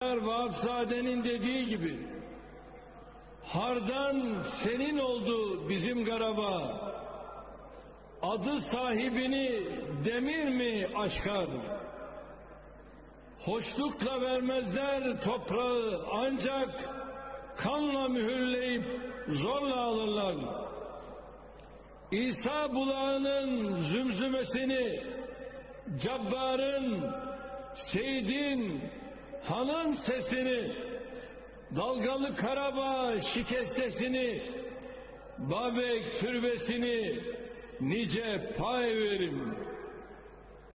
Vahapzade'nin dediği gibi, hardan senin oldu bizim Karabağ, adı sahibini demir mi aşkar? Hoşlukla vermezler toprağı, ancak kanla mühürleyip zorla alırlar. İsa bulağının zümzümesini, Cabbar'ın, Seyit'in, Han'ın sesini, Dalgalı Karabağ şikestesini, Babek türbesini nice pay verim.